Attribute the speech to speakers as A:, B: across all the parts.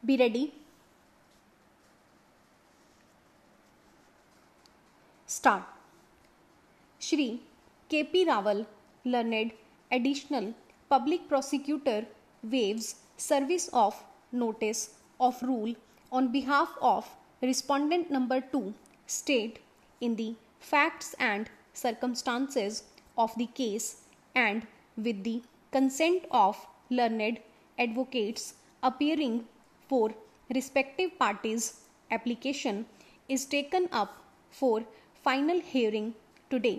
A: Be ready. Start. Shri K.P. Rawal, learned additional public prosecutor, waives service of notice of rule on behalf of respondent number 2, state in the facts and circumstances of the case and with the consent of learned advocates appearing for respective parties, application is taken up for final hearing today.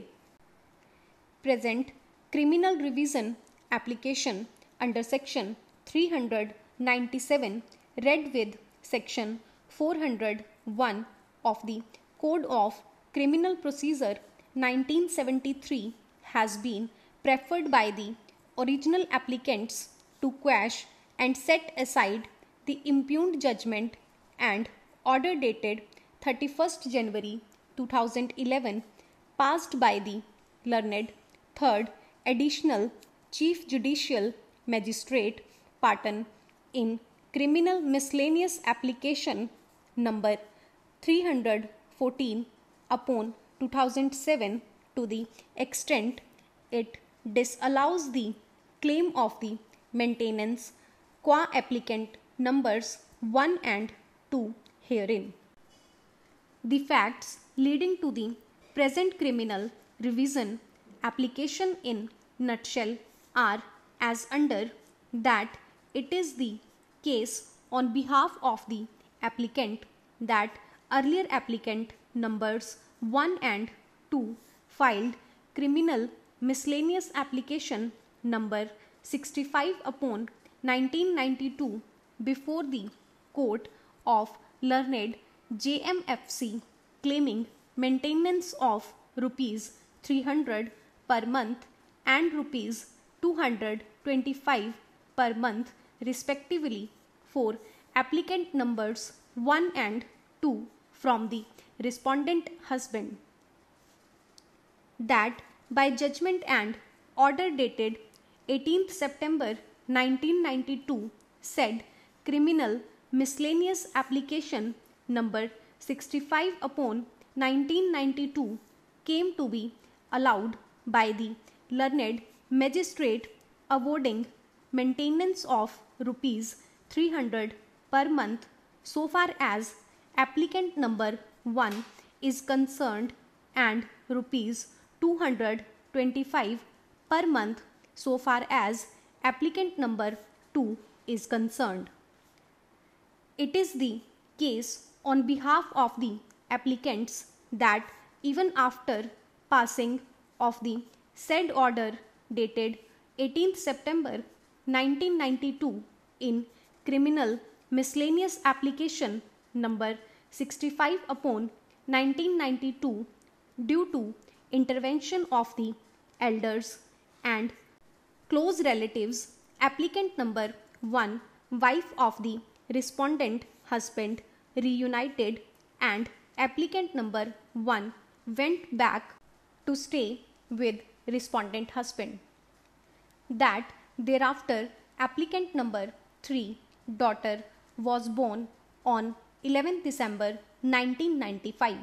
A: Present criminal revision application under section 397 read with section 401 of the Code of Criminal Procedure 1973 has been preferred by the original applicants to quash and set aside the impugned judgment and order dated 31st January 2011 passed by the learned 3rd Additional Chief Judicial Magistrate Patan in Criminal Miscellaneous Application number 314 upon 2007 to the extent it disallows the claim of the maintenance qua applicant numbers 1 and 2 herein. The facts leading to the present criminal revision application in nutshell are as under that it is the case on behalf of the applicant that earlier applicant numbers 1 and 2 filed criminal miscellaneous application number 65 upon 1992 before the court of learned JMFC claiming maintenance of rupees 300 per month and rupees 225 per month respectively for applicant numbers 1 and 2 from the respondent husband. That by judgment and order dated 18th September 1992 said criminal miscellaneous application number 65 upon 1992 came to be allowed by the learned magistrate awarding maintenance of rupees 300 per month so far as applicant number 1 is concerned and rupees 225 per month so far as applicant number 2 is concerned. It is the case on behalf of the applicants that even after passing of the said order dated 18th September 1992 in criminal miscellaneous application number 65 upon 1992 due to intervention of the elders and close relatives, applicant number 1, wife of the respondent husband, reunited and applicant number 1 went back to stay with respondent husband. That thereafter applicant number 3, daughter, was born on 11th December 1995.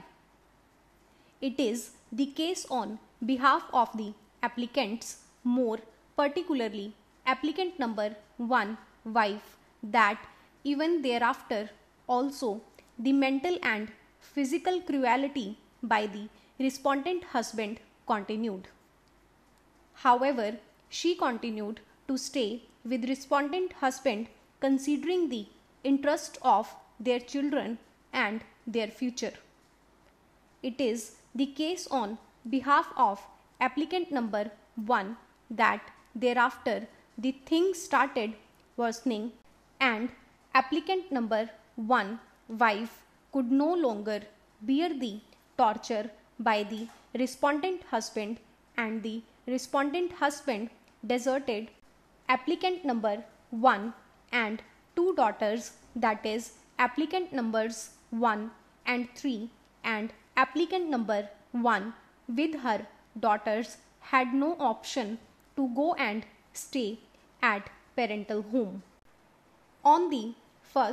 A: It is the case on behalf of the applicants, more particularly applicant number 1, wife, that even thereafter also the mental and physical cruelty by the respondent husband continued. However, she continued to stay with respondent husband considering the interest of their children and their future. It is the case on behalf of applicant number 1 that thereafter the thing started worsening and applicant number 1, wife, could no longer bear the torture by the respondent husband and the respondent husband deserted applicant number 1 and 2 daughters, that is applicant numbers 1 and 3 and applicant number 1 with her daughters had no option to go and stay at parental home. On the 1st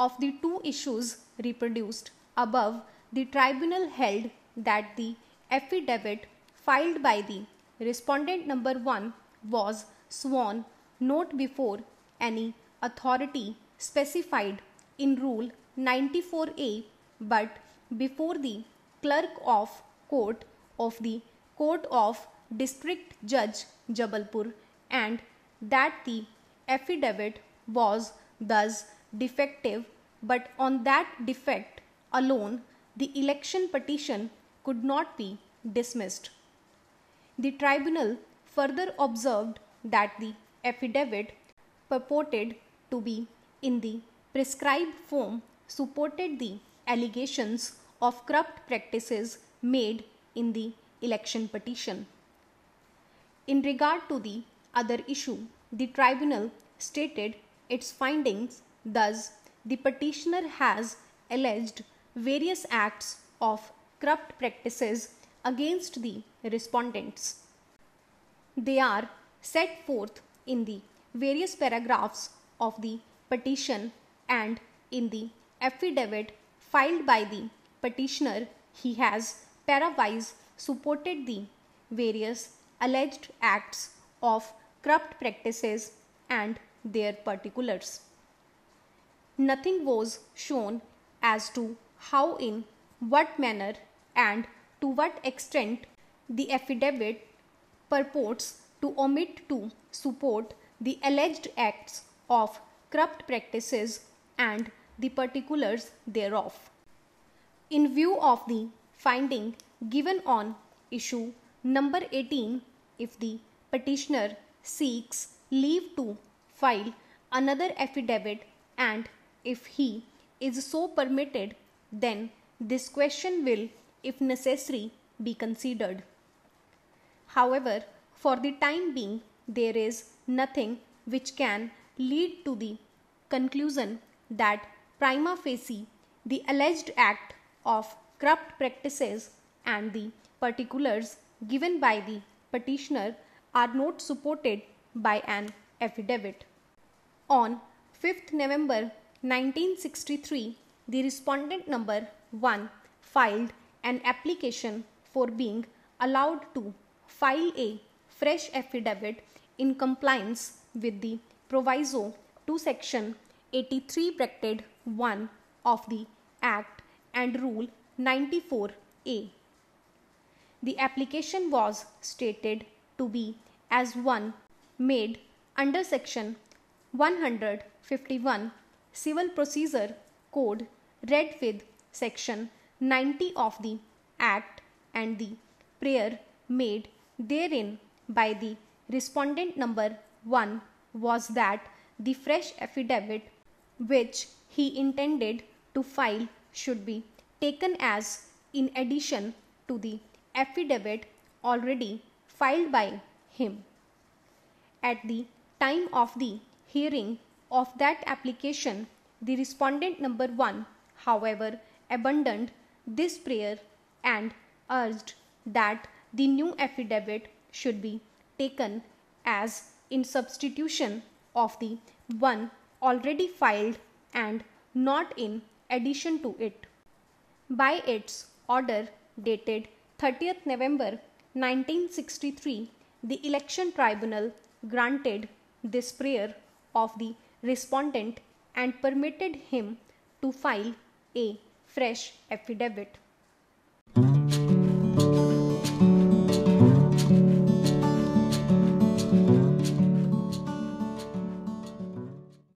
A: of the two issues reproduced above, the tribunal held that the affidavit filed by the respondent number 1 was sworn not before any authority specified in Rule 94A but before the clerk of court of the Court of District Judge Jabalpur, and that the affidavit was thus defective, but on that defect alone the election petition could not be dismissed. The tribunal further observed that the affidavit purported to be in the prescribed form supported the allegations of corrupt practices made in the election petition. In regard to the other issue, the tribunal stated its findings. Thus, the petitioner has alleged various acts of corrupt practices against the respondents. They are set forth in the various paragraphs of the petition, and in the affidavit filed by the petitioner he has parawise supported the various alleged acts of corrupt practices and their particulars. Nothing was shown as to how, in what manner, and to what extent the affidavit purports to omit to support the alleged acts of corrupt practices and the particulars thereof. In view of the finding given on issue number 18, if the petitioner seeks leave to file another affidavit, and if he is so permitted, then this question will, if necessary, be considered. However, for the time being, there is nothing which can lead to the conclusion that prima facie the alleged act of corrupt practices and the particulars given by the petitioner are not supported by an affidavit. On 5th November 1963, the respondent number 1 filed an application for being allowed to file a fresh affidavit in compliance with the proviso to section 83(1) of the Act and Rule 94A. The application was stated to be as one made under section 151 Civil Procedure Code read with section 90 of the Act, and the prayer made therein by the respondent number 1 was that the fresh affidavit which he intended to file should be taken as in addition to the affidavit already filed by him. At the time of the hearing of that application, the respondent number 1, however, abandoned this prayer and urged that the new affidavit should be taken as in substitution of the one already filed and not in addition to it. By its order dated 30th November 1963, the Election Tribunal granted this prayer of the respondent and permitted him to file a fresh affidavit.